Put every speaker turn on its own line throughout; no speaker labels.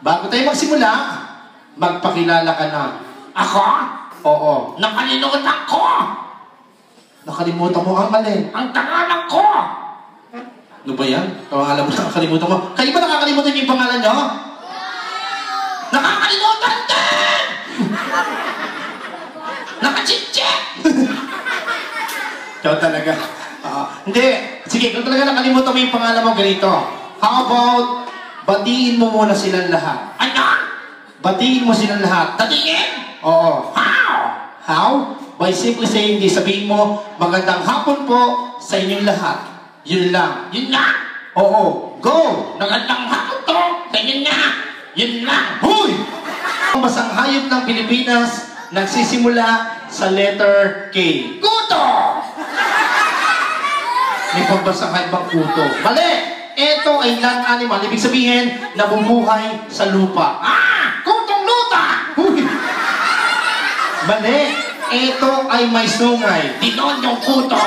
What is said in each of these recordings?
Bago tayo magsimula, magpakilala ka na.
Ako?
Oo.
Nakalimutan ko!
Nakalimutan mo ang alin.
Ang pangalan ko!
Ano ba yan? Alam mo, nakakalimutan mo. Kayo ba nakakalimutan niyo yung pangalan niyo?
Nakakalimutan din! Nakachit-chit!
Ikaw talaga. Hindi. Sige, kung talaga nakalimutan mo yung pangalan mo, ganito. How about, batiin mo muna silang lahat.
Ano?
Batiin mo silang lahat.
Tatingin?
Oo.
How?
How? By simply saying this, sabihin mo, magandang hapon po sa inyong lahat. Yun lang.
Yun na?
Oo. Go!
Magandang hapon to! Tingin na! Yun lang!
Huy! Ang basang hayop ng Pilipinas nagsisimula sa letter K.
Kuto!
May pagbasang hayop ang kuto. Mali! Ito ay land animal. Ibig sabihin, nabubuhay sa lupa.
Kutong luta!
Huy! Mali! Ito ay may sungay.
Dinonyong kuto!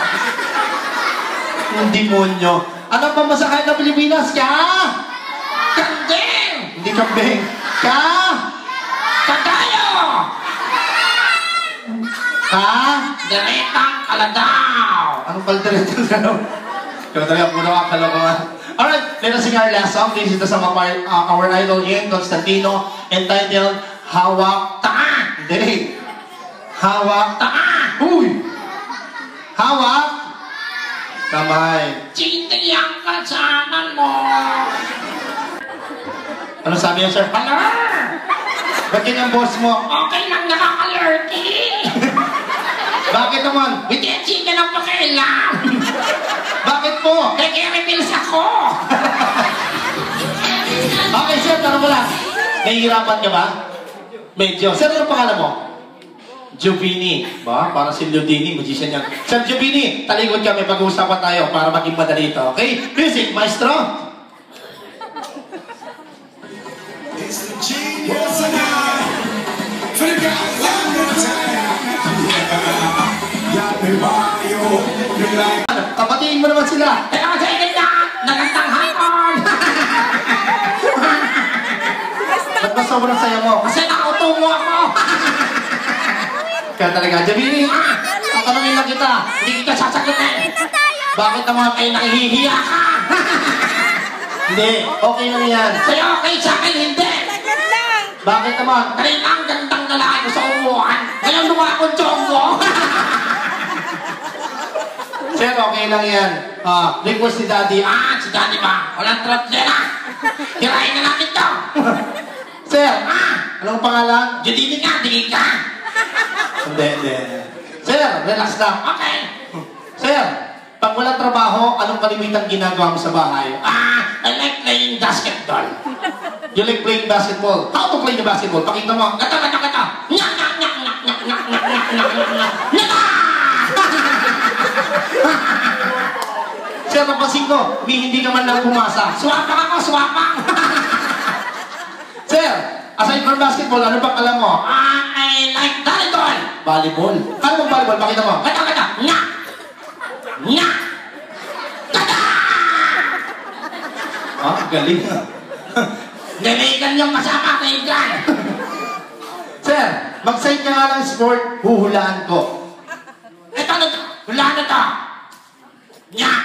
Yung demonyo. Ano pa masahay ng Pilipinas? Ka?
Kanding!
Hindi kambing. Ka?
Kadayo!
Ka?
Diretang kaladaw!
Anong kalderetang gano'n? Kaya talaga po nakakalokohan. Alright, let us sing our last song. This is the song of our idol Ian Constantino, entitled Hawak
Taan!
Hindi. Hawak
Taan!
Uy! Hawak kamay.
Chiti ang kasanan mo!
Ano sabi niya, sir?
Hala!
Ba't yun ang boss mo?
Okay lang nakaka-alerty!
Bakit naman?
Hindi, chika lang pakialam!
Bakit po?
Nag-i-reveals ako!
Okay, sir, tanong ko lang. Nahihirapan ka ba? Medyo. Sir, ano pangalan mo? Jovini. Ba? Parang si Ludini, magician yan. Sir Jovini, talikod kami, pag-uusapan tayo para maging madali ito. Okay? Music, maestro! Kapatiin mo naman sila.
Kaya sa inyo na, nagandang hapon!
Ba't ba sobrang saya mo?
Kasi nakautungo ako!
Kaya talaga, Jovini, tatanungin lang kita.
Hindi kita sasagutin!
Bakit naman kayo
Nahihiya ka!
Hindi, okay lang yan.
Sa'yo okay, sa akin hindi!
Bakit naman?
Kanina ang gandang lalaki ko sa umuhan. Ngayon lumakon chongo.
Sir, okay lang yan. Request ni Daddy.
Si Daddy ba? Walang trot dyan Hirahin na natin to.
Sir, anong pangalan?
Judini nga, tingin ka.
Hindi. Sir, relax lang.
Okay.
Sir, pag walang trabaho, anong kalimitang ginagawa mo sa bahay?
I like playing basketball.
You like playing basketball. How to play the basketball? Pakita mo.
Gato. Nyak.
Sir, napansin ko, hindi ka man lang pumasa.
Swapang ako, swapang.
Sir, aside from basketball, ano pang alam mo?
I like volleyball.
Volleyball. Ano bang volleyball? Pakita mo.
Gato. Nyak. Gata!
Galing.
Niligan yung kasama, kaigan.
Sir, mag-side ka nga ng sport, huhulaan ko.
Ito na to. Wala na to. Nyak.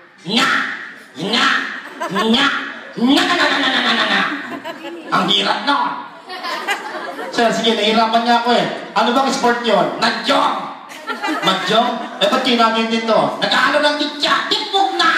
Ang hirap no.
Sir, sige, nahirapan niya ako eh. Ano bang sport yun?
Nadyong.
Mag-jog? Ba't kinagin din to?
Nag-aalo ng titya. Tipog na.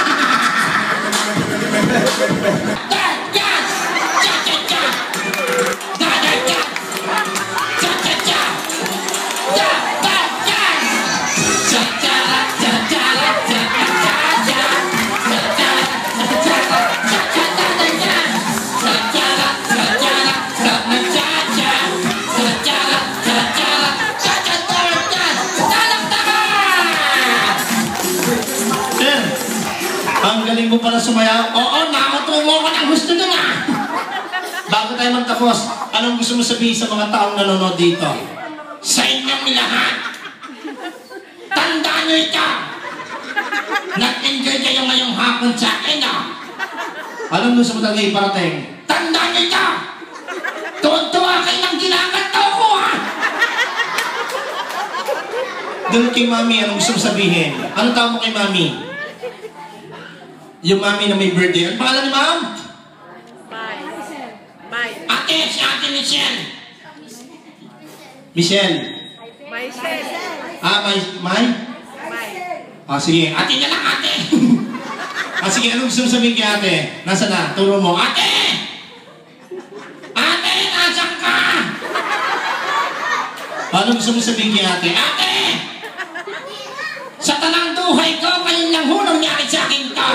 Ang galing mo pala sumayaw.
Oo, nakatungo ko ng gusto nyo na.
Bago tayo magtapos, anong gusto mo sabihin sa mga taong nanonood dito?
Sa inyong lahat, tandaan nyo ito. Nag-enjoy kayo ngayong hapon sa akin,
Anong gusto mo talaga iparating?
Tandaan nyo ito.
Ganun kay mami, anong gusto mo sabihin? Anong tawag mo kay mami? Yung mami na may birthday. Ano pangalan ni ma'am?
Bye. Ate, si Ate Michelle.
Michelle.
Michelle.
May? Sige.
Ate na lang, ate.
Sige, anong gusto mo sabihin kay ate? Nasaan na? Turo mo.
Ate! Ate, nasan ka?
Anong gusto mo sabihin kay ate?
Ate! Sa tanang duhay ko, ngayon lang hunong nangyari sa akin to.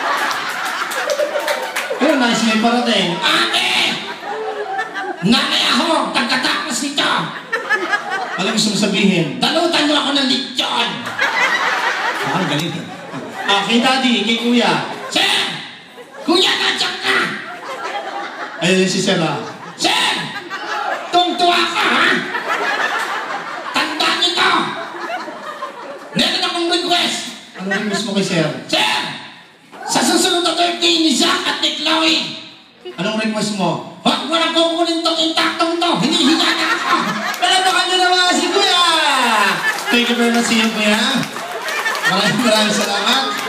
Pero nice may parating.
Ate! Nanay ako, pagkatapos nito.
Anong gusto mo sabihin?
Dalutan mo ako ng lechon.
Galing. Kay daddy, kay kuya.
Sir! Kuya, nasan ka?
Ayun si Sir.
Sir! Tungtuwa ka, ha? Tandaan nito! Meron akong request!
Anong request mo kay Sir?
Sir! Sa susunod na birthday ni Zach at ni Chloe,
Anong request mo?
huwag mo na kukunin tong intaktong to! Hinihinga na ako!
Palabakan nyo naman si Kuya! Thank you very much sa iyo, Kuya. Maraming salamat.